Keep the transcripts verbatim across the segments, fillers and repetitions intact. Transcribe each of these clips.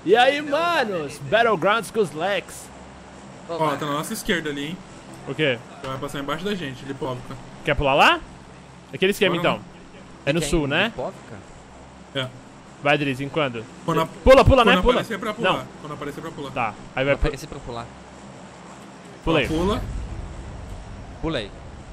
E aí, manos? Battlegrounds com os Lex. Ó, tá na nossa esquerda ali, hein? O quê? Vai passar embaixo da gente, Lipovka. Quer pular lá? Aquele esquema, Bora então. É no sul, né? Lipovka? É. Vai, Driz, em quando? Quando a- Pula, pula, Quando né? Pula. aparecer pra pular. Não. Quando aparecer pra pular. Tá, aí vai... Vai aparecer pra pular. Pulei. Pula. Pulei.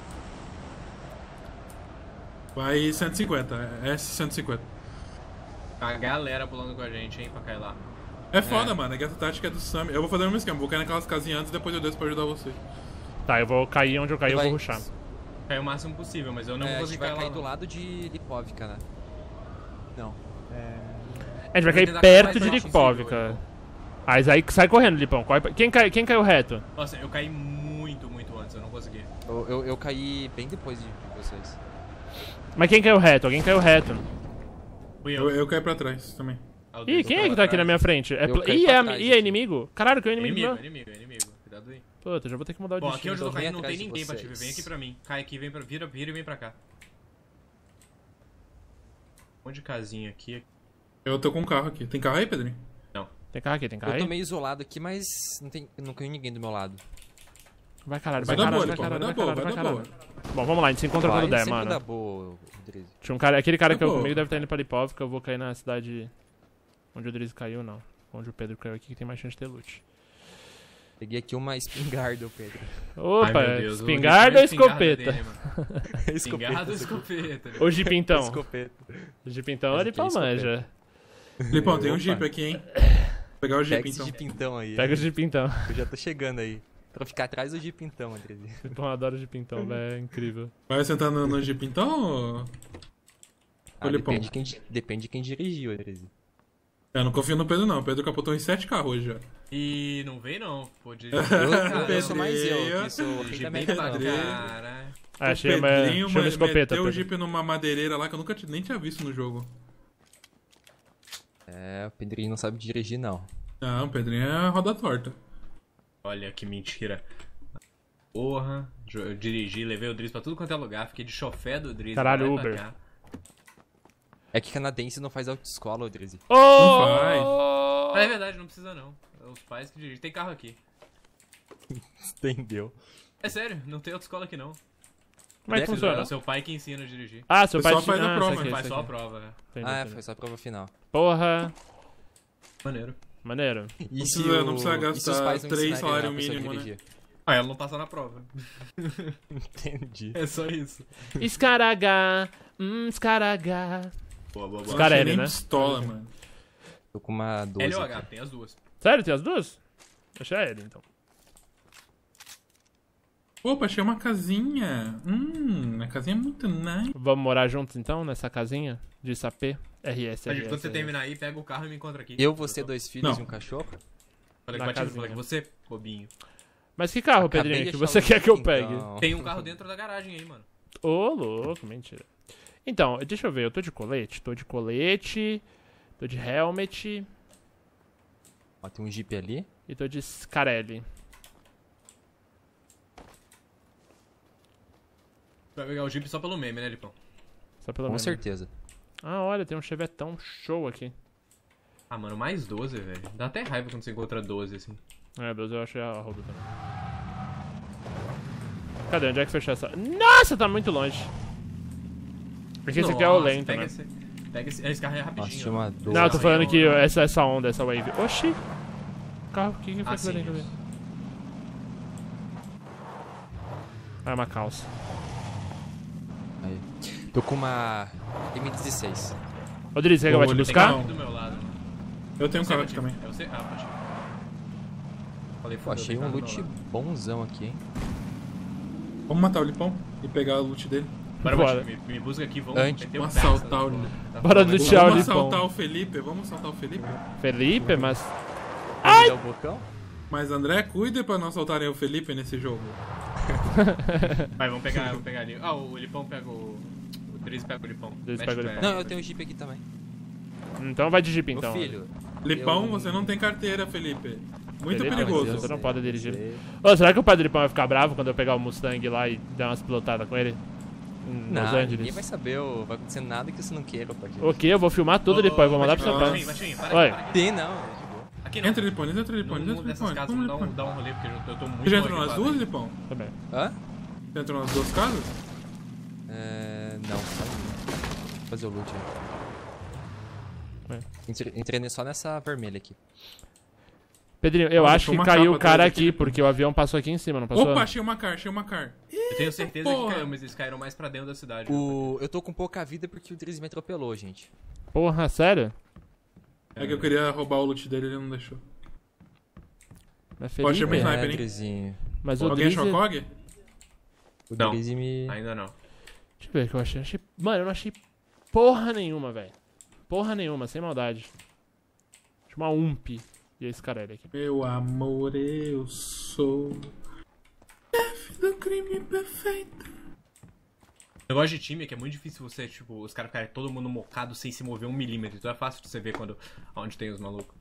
Vai cento e cinquenta. É S cento e cinquenta. A galera pulando com a gente, hein, pra cair lá. É foda, mano. Essa tática é do Sam. Eu vou fazer o mesmo esquema. Vou cair naquelas casinhas antes e depois eu desço pra ajudar você. Tá, eu vou cair onde eu cair, eu Vai. vou rushar. Cair o máximo possível, mas eu não É, vou a gente conseguir vai cair lá. cair do não. lado de Lipovka, né? Não. É... A gente vai Vou cair tentar perto cair de mais próximo Lipovka. possível, Ah, isso aí sai correndo, Lipão. Corre pra- Quem, cai... Quem caiu reto? Nossa, eu caí muito, muito antes, eu não consegui. Eu, eu, eu caí bem depois de vocês. Mas quem caiu reto? Alguém caiu reto. Fui Eu, eu. eu caí pra trás também. Ah, o Ih, Driz quem é foi que pra tá aqui na trás. minha frente? É Eu pl... caí Ih, pra é, trás Ih, é aqui. inimigo? Caralho, que é inimigo, Inimigo, meu. inimigo, inimigo. Cuidado aí. Puta, já vou ter que mudar o Bom, destino. aqui onde eu tô então. caindo não atrás tem de ninguém pra te ver. vocês. Vem aqui pra mim. Cai aqui, vem pra... Vira, vira e vem pra cá. Um monte de casinha aqui. Eu tô com um carro aqui. Tem carro aí, Pedrinho? Tem carro aqui, tem carro Eu tô aí? meio isolado aqui, mas não, tem, não caiu ninguém do meu lado. Vai caralho, vai Vai dar caralho, boa, vai Lipão. caralho, vai Vai dar boa, caralho, vai vai dar caralho. Bom, vamos lá, a gente se encontra Vai quando der, sempre mano. dá boa, Rodrigo. Tinha um cara, aquele cara Tá que caiu bom. comigo deve estar indo pra Lipovka, eu vou cair na cidade onde o Driz caiu, não. Onde o Pedro caiu aqui, que tem mais chance de ter loot. Peguei aqui uma espingarda, Pedro. Opa, Ai, meu Deus, o espingarda ou Driz tem a escopeta? dele, mano. Espingarda ou escopeta? né? Ô Jipintão. Escopeta. O Jipintão Mas ele aqui é pau manja. Lipão, tem um Opa. Jeep aqui, hein? Vou pegar o Jeep, Pega esse então. Jeepintão aí. Pega o Jipintão. Eu já tô chegando aí. Pra ficar atrás do Jeepintão, Andrezinho. Jipintão adora o Jipintão, velho, é incrível. Vai sentar no, no Jeep, então? Ou... Ah, Ô, Lipão. depende, de quem, di- depende de quem dirigiu, Andrezinho. Eu não confio no Pedro, não. O Pedro capotou em sete carros hoje já. E não veio não, pô. De... Eu, Caramba, eu sou mais eu, Pedrinho. que sou o rei de da bem América. pra Pedrinho. cara. Ah, O achei uma, Pedrinho achei uma escopeta, meteu o Pedro. Jeep numa madeireira lá que eu nunca t- nem tinha visto no jogo. É, o Pedrinho não sabe dirigir, não. Não, o Pedrinho é roda torta. Olha que mentira. Porra, jo- eu dirigi, levei o Driz pra tudo quanto é lugar, fiquei de chofé do Driz. Caralho, lá e pra Uber. cá. É que canadense não faz autoescola, Andrezinho. Oh! faz. Ah, é verdade, não precisa não. É os pais que dirigem. Tem carro aqui. Entendeu? É sério, não tem autoescola aqui não. Como é que Deve funciona? É o seu pai que ensina a dirigir. Ah, seu O pai... pessoal faz a ah, prova, saquei, Faz só a saquei. prova, né? Entendi, Ah, entendi. foi só a prova final. Porra, Maneiro. maneiro. E Não se precisa- o- não precisa e se os gastar pais não três ensinarem salário a pessoa a mínimo, né? dirigir? Ah, ela não passou na prova. Entendi. É só isso. Escaragá, hum, escaragá. Boa, boa, Não boa. Cara, achei L, nem né? pistola, mano. Tô com uma doze L ou H, aqui. tem as duas. Sério, tem as duas? Achei a L, então. Opa, achei uma casinha. Hum, a casinha é muito nice. Vamos morar juntos, então, nessa casinha de sapê? R S, Mas R S. quando você terminar aí, pega o carro e me encontra aqui. Eu, você, dois filhos Não. e um cachorro? Falei Na com, a tia, casinha. falei com você, bobinho. Mas que carro, Acabei Pedrinho, de que achar você o quer que eu Jeepintão. pegue? Tem um carro dentro da garagem aí, mano. Ô, louco, mentira. Então, deixa eu ver, eu tô de colete? Tô de colete, tô de helmet Ó, tem um Jeep ali. e tô de Scarelli. Vai pegar o Jeep só pelo meme, né, Lipão? Só pelo Com menos. certeza. Ah, olha, tem um chevetão show aqui. Ah, mano, mais doze, velho. Dá até raiva quando você encontra doze, assim. É, doze eu achei a roupa também. Cadê? Onde é que fechou essa? Nossa, tá muito longe. Porque esse aqui é o Nossa, lento, pega né? Esse, pega esse, esse carro é Nossa, rapidinho. tinha ó. uma doze. Não, eu tô Sim, falando ó. que essa, essa onda, essa wave. Oxi! Carro, o que que foi Ah, aquilo ali sim. que eu vi? Ah, é uma calça. Aí. Tô com uma M dezesseis. Ô, Driz, quer que eu vá te Ô, Tem buscar? carro aqui do meu lado. Eu tenho um Você, carro aqui Batinho? também. É você? Ah, Batinho. Falei, Pô, fodeu, achei tem um carro do loot meu lado. bonzão aqui, hein? Vamos matar o Lipão e pegar o loot dele. Bora, Bora. Batinho, me, me busca aqui, vamos Antes, meter o vamos pé nessa assaltar o- porra. Tá Bora foda. lutear o Vamos Lipão. assaltar o Felipe? Vamos assaltar o Felipe? Felipe, mas... Ai! É o bocão? Mas André, cuide pra não assaltarem o Felipe nesse jogo. Vai, vamos pegar, vamos pegar ali. Ah, o Lipão pega o... O Driz pega o Lipão. Driz Mete pega o pé. Lipão. Não, eu tenho um Jeep aqui também. Então vai de Jeep, Meu então. filho. Lipão, Eu- você não tem carteira, Felipe. Muito Felipe, perigoso. mas Você não pode dirigir. sei. Ô, será que o pai do Lipão vai ficar bravo quando eu pegar o Mustang lá e dar umas pilotadas com ele? Em Não, Los ninguém Angeles. vai saber, ô, vai acontecer nada que você não queira, pode. O quê? Eu vou filmar tudo Ô, depois, vou ô, mandar pro seu Batinho, pai. Batinho, Batinho, para Oi. aqui, para aqui. Tem não, é de boa. Aqui não. Entra, Lipones, entra, Lipones, Num entra, dessas Lipones. casas, Vamos, dá um, Lipones. dá um rolê, porque eu, eu tô muito Você já mal entrou nas equipado duas, aí. Lipão? Também. Hã? Você entrou nas duas casas? É... Não, só uma. Vou fazer o loot aí. É. Entre- Entrei só nessa vermelha aqui. Pedrinho, eu Nossa, acho deixou que uma caiu capa o cara atrás aqui, aqui. porque o avião passou aqui em cima, não passou? Opa, achei uma car, achei uma car. Eu tenho certeza porra. que caiu, mas eles caíram mais pra dentro da cidade. O... Eu tô com pouca vida porque o Drizzy me atropelou, gente. Porra, sério? É que eu queria roubar o loot dele e ele não deixou. Não é Pode chamar Felipe? sniper, É, hein? Drizzy. Mas o Alguém achou a Drizzy... Cog? O Não. Drizzy me... Ainda não. Deixa eu ver o que eu achei. achei. Mano, eu não achei porra nenhuma, velho. Porra nenhuma, sem maldade. Achei uma ump. E esse cara aqui. Meu amor, eu sou chefe do crime perfeito. O negócio de time é que é muito difícil você, tipo, os caras ficarem todo mundo mocado sem se mover um milímetro. Então é fácil de você ver quando, onde tem os malucos.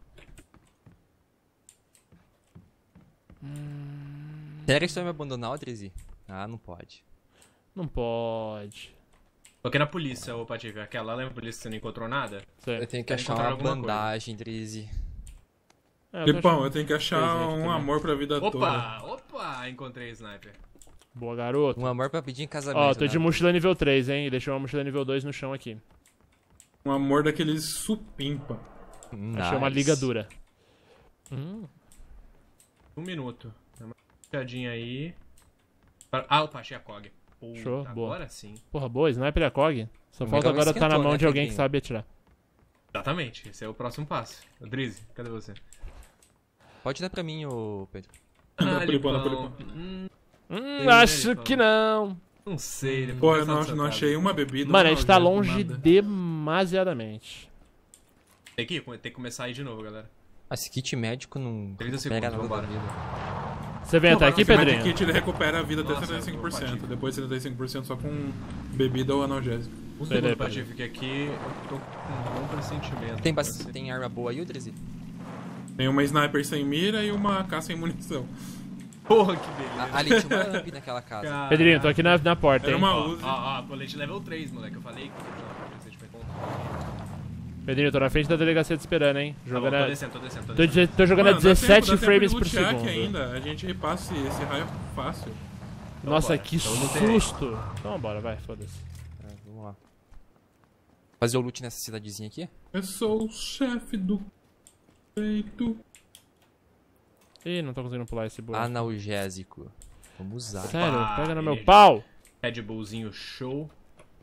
Sério que você vai me abandonar, Drizzy? Ah, não pode. Não pode. Coloquei na polícia, ô Patife. Aquela, lembra a polícia que você não encontrou nada? Sei. Eu tenho que Quero achar encontrar uma alguma coisa. bandagem, Drizzy. É, eu tô Lipão, achando- eu tenho que achar Presente um também. amor pra vida toda. Opa! Opa! Encontrei sniper. Boa, garoto. Um amor pra pedir em casamento. Ó, tô de né? mochila nível três, hein? E deixei uma mochila nível dois no chão aqui. Um amor daqueles supimpa. Achei uma Nice. ligadura. Hum. Um minuto. Dá uma olhadinha aí. Ah, opa, achei a Cog. Puta, Show, boa. agora sim. Porra, boa, sniper e a Cog. Só O falta legal agora tá na esquentou, mão né, de alguém que Pedrinho? sabe atirar. Exatamente, esse é o próximo passo. O Drizzy, cadê você? Pode dar pra mim, ô Pedro. Dá Ah, pra Lipão, dá pra Lipão. Lipão. Hum, Hum, Ele, acho ele, que não. não sei. depois Pô, vou eu pensar não, no seu não caso. achei uma bebida. Mano, a não, gente tá já, longe nada. demasiadamente. Tem que, ir, tem que começar aí de novo, galera. Ah, esse kit médico não trinta recupera segundos, nada da vambora. vida. Você vem até aqui, Esse Magic Pedrinho? Kit ele recupera a vida até Nossa, setenta e cinco por eu cento. vou Depois setenta e cinco por cento só com bebida ou analgésico. Um Sei segundo, daí, Patife, que aqui eu tô com um bom pressentimento. Tem, Vai bas- ser- tem arma boa aí, ô Drizzy? Tem uma sniper sem mira e uma K sem munição. Porra, que beleza. Ah, ali tinha uma amp naquela casa. Cara. Pedrinho, tô aqui na, na porta, Era hein? uma Ó, Uzi. ó, ó, colete level três, moleque. Eu falei que você tinha encontrado. Pedrinho, tô na frente da delegacia te esperando, hein? Tá bom, Jogando tô a... descendo, tô descendo, tô Tô, descendo. de- tô jogando Mano, a dá tempo, dezessete dá tempo frames de por lutear segundo. aqui ainda. A gente repassa esse, esse raio fácil. Nossa, bora. que Então não tem. susto. Então bora, vai, foda-se. É, vamos lá. Fazer o loot nessa cidadezinha aqui? Eu sou o chefe do peito. Ih, não tô conseguindo pular esse buraco. Analgésico. Vamos usar. Sério, Ah, pega no ele meu já- pau. Red Bullzinho show.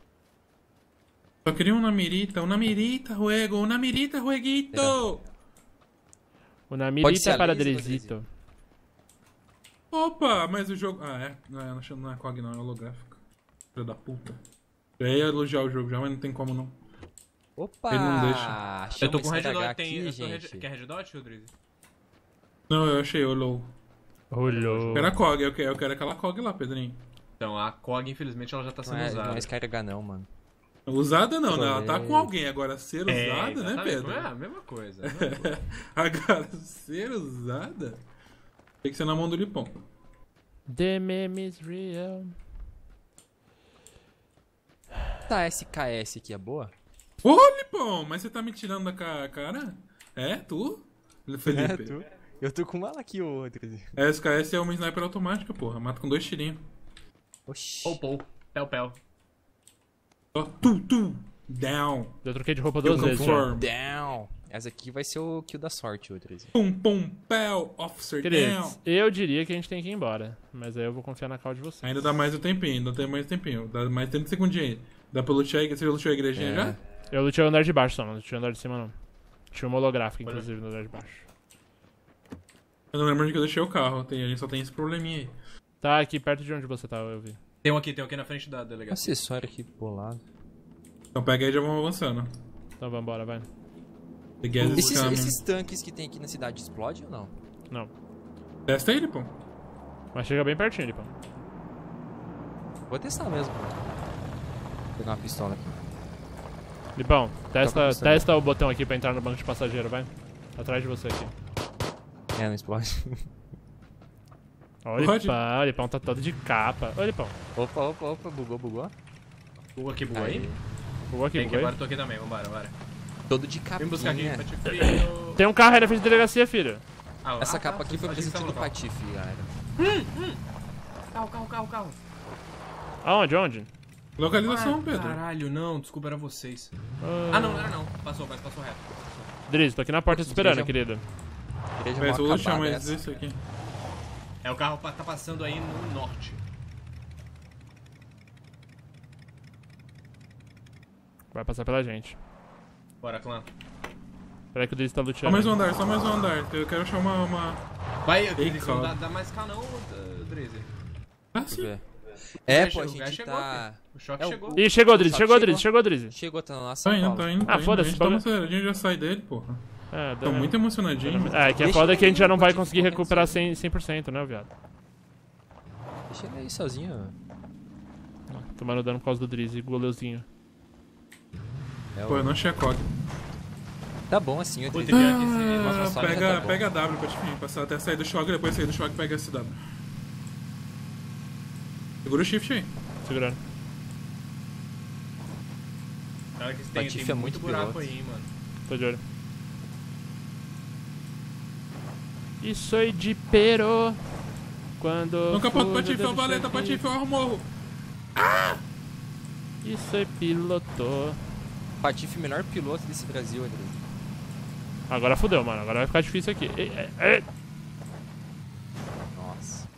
Só queria um Namirita, um Namirita, juego, um Namirita, jueguito. O Pode Namirita ser a para laser, Drizito. Opa, mas o jogo... Ah, é. Não, é, não é C O G não, é holográfico. Filho da puta. Eu ia elogiar o jogo já, mas não tem como não. Opa! Ele não deixa. Achei Eu tô uma com Red S H Dot, aqui, tem... eu tô Red... gente. Quer Red Dot, ô Drizzy? Não, eu achei o low. Rolou. Eu quero a C O G, eu quero, eu quero aquela C O G lá, Pedrinho. Então, a C O G, infelizmente, ela já tá Não sendo é, usada. não é S K H não, mano. Usada não, né? Ela tá Trolei. com alguém. Agora, ser usada, É, né, exatamente. Pedro? É a mesma coisa. a mesma coisa. Agora, ser usada... Tem que ser na mão do Lipão. The meme is real. Tá, S K S aqui é boa? Ô, Lipão, mas você tá me tirando da ca- cara? É, tu? Felipe. É, tu? Eu tô com ela aqui, ô Drizzy. A S K S é uma sniper automática, porra. Mata com dois tirinhos. Oxi. Pou, pou. Pel, pel. Ó, tu, tu, down. Já troquei de roupa Eu duas vezes. já. conformo. Down. Essa aqui vai ser o kill da sorte, ô Drizzy. Pum, pum, pel, officer down. Queridos, eu diria que a gente tem que ir embora. Mas aí eu vou confiar na call de vocês. Ainda dá mais um tempinho, ainda tem mais um tempinho. Dá mais trinta segundinhos aí. Dá pra lutear, você já luteou a igrejinha É. já? Eu lutei o andar de baixo só, não lutei o andar de cima não. Tinha uma holográfica, Olha. inclusive, no andar de baixo. Eu não lembro de que eu deixei o carro, tem, a gente só tem esse probleminha aí. Tá aqui perto de onde você tá, eu vi. Tem um aqui, tem um aqui na frente da delegacia. Acessório aqui bolado. Então pega aí e já vamos avançando. Então vambora, vai. The gas is Esses, coming. esses tanques que tem aqui na cidade explodem ou não? Não. Testa aí, Lipão. Mas chega bem pertinho, Lipão. Vou testar mesmo. Vou pegar uma pistola aqui. Lipão, testa, Toca no testa o botão aqui pra entrar no banco de passageiro, vai. Atrás de você aqui. É, não explode. Olha o Pode? Lipão, o Lipão tá todo de capa. Olha, Lipão. Opa, opa, opa, bugou, bugou. Bugou aqui, bugou aí. Vou aqui, Tem que vou agora, tô aqui também, vambora, vambora. Todo de Vem capinha. buscar aqui, Patife. tem um carro aí na frente da delegacia, filho. Ah, Essa ah, capa tá, aqui foi a gente presente tá do no carro. Patife, galera. Carro, carro, carro, carro. Aonde, onde? Localização, Ai, Pedro. Caralho, não, desculpa, era vocês. Ah, Ah, não, não era não. Passou, mas passou reto. Drizzy, tô aqui na porta te esperando, Igreja- querido. Igreja Mas eu mal vou chamar acabada mais essa. isso aqui. É, o carro pa- tá passando aí no norte. Vai passar pela gente. Bora, clã. Peraí que o Drizzy tá Só luteando. mais um andar, só mais um andar. Eu quero achar uma... uma... Vai, Ei, Drizzy, não cara. dá, dá mais cá não, uh, Drizzy. Ah, Deixa eu sim. ver. É, O pô, a gás gente chegou, tá... filho. O choque É o- chegou. Ih, chegou, Drizzy, Só chegou, que Drizzy, chegou, Drizzy. Chegou, tá na nossa Tá São indo, Paulo. tá indo. Ah, tá indo. foda-se, A gente tá bagulho- uma aceleradinha, já sai dele, porra. É, Tô dá- muito emocionadinho. É, que é Deixa foda ele que a gente já não vai aí, conseguir pode recuperar ser. cem, cem por cento, né, viado? Deixa ele aí sozinho. Tomando dano por causa do Drizzy, goleuzinho. É Pô, eu o... não achei a cog. Tá bom assim, o Puta, Drizzy. que aqui, Nossa, Ah, só já pega, tá bom. pega a W pra te vir, passar até sair do choque, depois sair do choque pega esse W. Segura o shift aí. Segurando. Cara, que tem, Patife tem é muito muito buraco piloto. aí, mano. Tô de olho. E sou de pero. Quando. Não capota o fujo Patife, do é o valeta, chefe. Patife, eu morro. E sou piloto. Patife, melhor piloto desse Brasil, Drizzy. Agora fodeu, mano. Agora vai ficar difícil aqui. Ei, ei, ei. Nossa.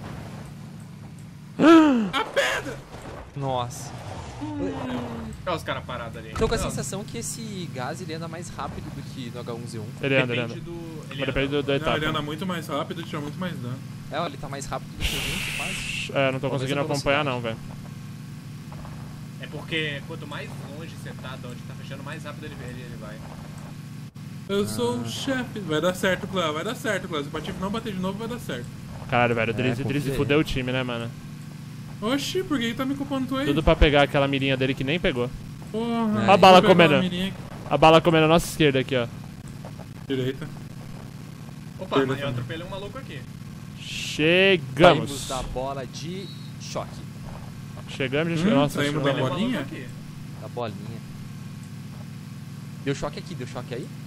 A pedra! Nossa. Olha os caras parados ali. Tô com a Não, sensação que esse gás ele anda mais rápido do que no H um Z um. Ele anda, ele anda. Depende do... Ele Mas anda. depende do, da Não, etapa. ele anda muito mais rápido e tira muito mais dano. É, ó, ele tá mais rápido do que a gente, quase. É, não tô Talvez conseguindo a acompanhar velocidade. não, velho. É porque quanto mais longe você tá, de onde tá fechando, mais rápido ele, ele, ele vai. Eu sou o chefe. Vai dar certo, Clã, vai dar certo, Clã. Se o Patife não bater de novo, vai dar certo. Caralho, velho. O É, Drizzy, confia Drizzy aí. fudeu o time, né, mano? Oxi, por que ele tá me culpando tu aí? Tudo pra pegar aquela mirinha dele que nem pegou. Porra. É. A bala Vou pegar comendo. uma mirinha aqui. A bala comendo a nossa esquerda aqui, ó. Direita. Opa, Perdeu mas eu também. atropelei um maluco aqui. Chegamos. Saímos da bola de choque. Chegamos, já Hum, chegamos. Nossa, saímos chegamos. da Atropelei um bolinha? maluco aqui. Da bolinha. Deu choque aqui, deu choque aí?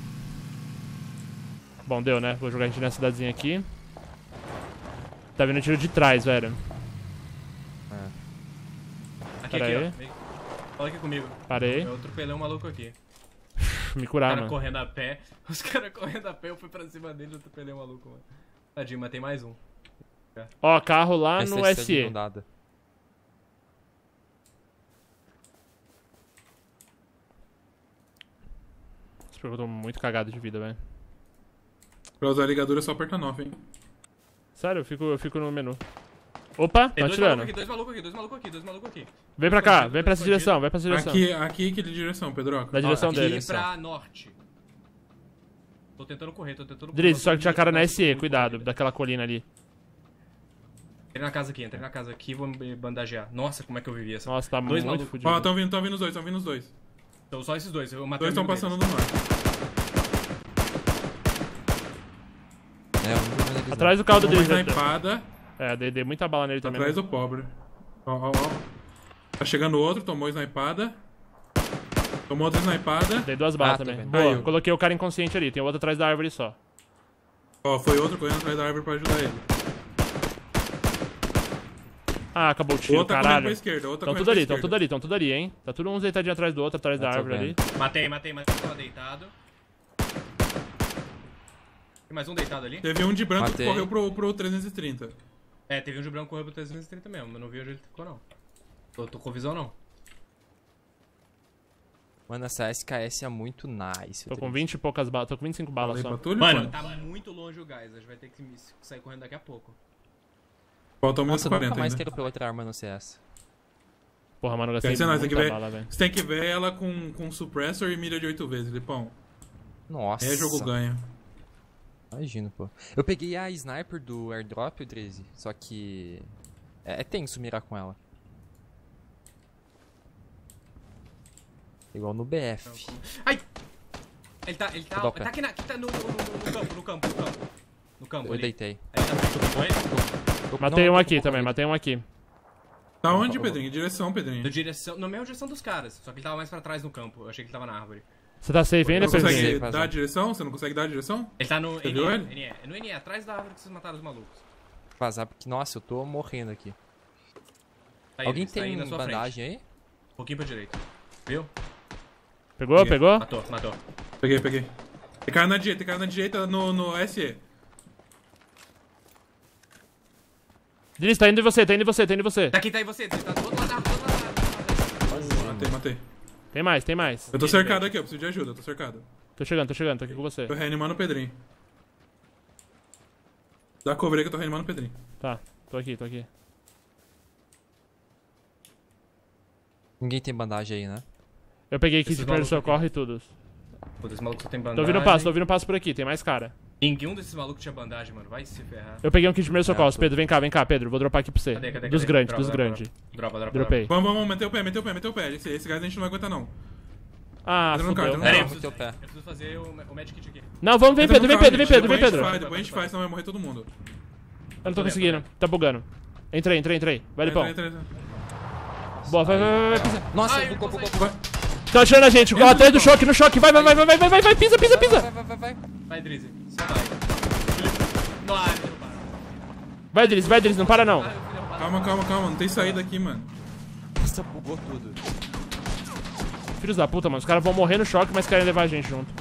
Bom, deu, né? Vou jogar a gente nessa cidadezinha aqui. Tá vindo tiro de trás, velho. Aqui, Pera aqui, aí. ó. Vem. Fala aqui comigo. Parei. Eu atropelei um maluco aqui. Me Os curar, caras mano. correndo a pé. Os caras correndo a pé, eu fui pra cima dele e atropelei um maluco, mano. Tadinho, matei mais um. Ó, carro lá Essa no é S E. inundada. Esse jogo eu tô muito cagado de vida, velho. Pra usar a ligadura é só aperta nove, hein? Sério, eu fico, eu fico no menu. Opa, Tem tá dois atirando. malucos aqui, dois malucos aqui, dois malucos aqui, dois malucos aqui. Vem pra cá, Escondido, vem pra essa escondido. direção, vem pra essa direção. Aqui, aqui, que de direção, Pedroca? Da direção aqui. dele. E pra norte. Tô tentando correr, tô tentando correr. Drizzy, só que tinha cara na Nossa, S E, muito cuidado, corrida. daquela colina ali. Entrei na casa aqui, entrei na casa aqui, vou me bandagear. Nossa, como é que eu vivi essa. Nossa, tá Dois muito malucos. fudido. Ó, tão vindo, tão vindo os dois, tão vindo os dois. Então só esses dois, eu Os matei dois o estão amigo passando deles. no norte. É, eu não tô vendo eles Atrás do carro do Tomou uma Drizzy. snipada. É, dei, dei muita bala nele Tá também. atrás né? do pobre. Ó, ó, ó. Tá chegando outro, tomou snipada. Tomou outra snipada. Dei duas balas Ah, tô também. vendo. Boa, Aí, ó. coloquei o cara inconsciente ali, tem outro atrás da árvore só. Ó, foi outro correndo atrás da árvore pra ajudar ele. Ah, acabou o tiro, Outra correndo caralho. pra esquerda, outra Tão correndo tudo pra ali, tão esquerda. tudo ali, tão tudo ali, hein. Tá todo um deitadinho atrás do outro, atrás da Eu tô árvore ali. vendo. Matei, matei, matei, tava deitado. Tem mais um deitado ali? Teve um de branco Matei. que correu pro, pro trezentos e trinta. É, teve um de branco que correu pro trezentos e trinta mesmo, mas não vi onde ele ficou não. Tô, tô com visão não. Mano, essa S K S é muito nice. Tô com vinte e poucas balas, tô com vinte e cinco balas Falei só. pra Túlio, Mano, pô. tá muito longe o gás, a gente vai ter que sair correndo daqui a pouco. Faltam menos Nossa, eu nunca quarenta mais ainda. quero pela outra arma no C S. Porra, mano, eu gastei Quer dizer, nós tem que muita ver. bala, velho. Você tem que ver ela com, com suppressor e mira de oito vezes, Lipão. Nossa. É jogo ganho. Imagino, pô. Eu peguei a sniper do airdrop, o Drizzy, só que é, é tenso mirar com ela. Igual no B F. Ai! Ele tá, ele tá, Vou dar o ele pé. tá aqui, na, aqui tá no, no, no, no campo, no campo, no campo. No campo Eu ali. deitei. Aí tá muito com ele. Eu- Matei não, um eu tô aqui com também, Covid. matei um aqui. Tá onde, Por favor. Pedrinho? Direção, Pedrinho. Na direção, na mesma direção dos caras, só que ele tava mais pra trás no campo. Eu achei que ele tava na árvore. Você tá safe ainda, Não Pedro? consegue Pedrinho? dar a direção? Você não consegue dar a direção? Ele tá no Você N viu E, ele? N E. No N E, atrás da árvore que vocês mataram os malucos. Vazar, porque, nossa, eu tô morrendo aqui. Tá aí, Alguém eles, tá aí tem na sua bandagem aí? frente. Um pouquinho pra direita. Viu? Pegou, Peguei. pegou? Matou, matou. Peguei, peguei. Tem cara na direita, tem cara na direita no, no S E. Driz, tá indo em você, tá indo em você, tá indo em você. Tá aqui, tá aí você. Você tá do outro lado da árvore, do outro lado da árvore. Matei, matei. Tem mais, tem mais. Eu tô cercado aqui, eu preciso de ajuda, eu tô cercado. Tô chegando, tô chegando, tô aqui com você. Tô reanimando o Pedrinho. Dá cover aí que eu tô reanimando o Pedrinho. Tá, tô aqui, tô aqui. Ninguém tem bandagem aí, né? Eu peguei kit Esses de primeiro malucos aqui. socorro e tudo. Puta, esse maluco só tem bandagem. Tô ouvindo um passo, tô ouvindo um passo por aqui, tem mais cara. Nenhum desses malucos tinha bandagem, mano. Vai se ferrar. Eu peguei um kit de primeiro socorro. tô- Pedro, vem cá, vem cá, Pedro. Vou dropar aqui pra você. Cadê, cadê, Dos cadê? grandes, Dropa, dos dropa, grandes. Dropa, dropa. Dropei. Vamos, vamos, vamos, meteu o pé, meteu o pé, meteu o pé. Esse, esse gás a gente não vai aguentar, não. Ah, Entra no carro, fudeu. entra no Pera aí, eu carro. preciso, Meteu o pé. eu preciso fazer o, o Magic Kit aqui. Não, vamos, vem, Entra no Pedro, vem, carro, Pedro, vem, gente. Pedro, vem, Depois a Pedro. gente faz, Depois a gente faz, senão vai morrer todo mundo. Eu não tô conseguindo, tá bugando. Entrei, entrei, entrei. Vai, Lipão. Entra, entra, entra. Boa, vai, vai, vai, vai, pisa. Nossa, Ai, bugou, não bugou, consegui. bugou. Tá atirando a gente, ó, atrás do choque, no choque. Vai, vai, vai, vai, vai, vai, vai, vai, pisa, pisa, pisa. Vai, vai, vai, vai. Vai, Drizzy. Só vai. Felipe. Não, ah, ele não para. Vai, Driz, vai, Driz, não para não. Ah, eu não para. Calma, calma, calma. Não tem saída aqui, mano. Nossa, bugou tudo. Filhos da puta, mano. Os caras vão morrer no choque, mas querem levar a gente junto.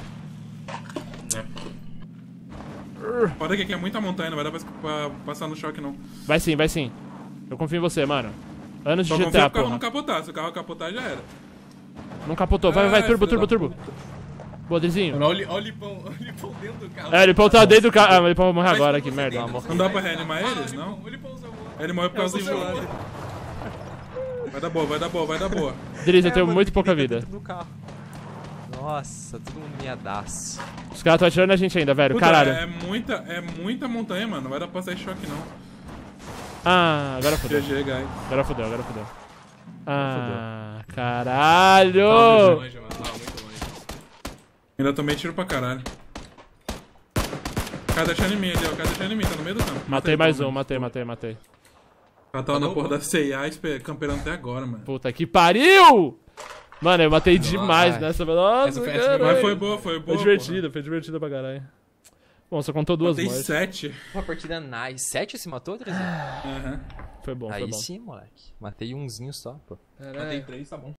Foda que aqui é muita montanha, não vai dar pra, pra passar no choque, não. Vai sim, vai sim. Eu confio em você, mano. Anos de Só G T confia A, pro carro porra. não capotar. Se o carro capotar, já era. Não capotou. Vai, vai, vai, Ai, turbo, filho turbo, da turbo. Boa, Drizinho. Olha o li- olha o lipão, olha o lipão dentro do carro. É, ele pão tá dentro do carro. Ah, mas ele pão vai morrer Mas agora, como que você merda. deita, Não dá pra reanimar Ah, eles, o Lipão, não? O lipão salvou. Ele morreu por causa do salvou. choque. Vai dar boa, vai dar boa, vai dar boa. Driz, eu É, tenho mano, muito tem que pouca deitar vida. dentro do carro. Nossa, todo mundo miadaço. Os caras tão atirando a gente ainda, velho. Puta, Caralho. é muita, é muita montanha, mano. Não vai dar pra passar esse choque, não. Ah, agora fodeu. G G, guys. Agora fodeu, agora fodeu. Ah, Muito caralho! longe, mano. Não, muito longe. Ainda tomei tiro pra caralho. O cara deixando em mim ali, ó. O cara deixando em mim, tá no meio do campo. Matei mais um, matei, matei, matei. O cara tava na Matou, porra da C I A espe- camperando até agora, mano. Puta que pariu! Mano, eu matei demais ai. nessa. Nossa, Essa foi- essa foi- caralho. Mas foi boa, foi boa. Foi divertido, foi divertido pra caralho. Bom, só contou Porra. duas Matei mortes. sete. Uma partida nice. Sete se matou, Drezinho? Aham. Foi bom, foi Aí bom. sim, moleque. Matei umzinho só, pô. Matei três, tá bom.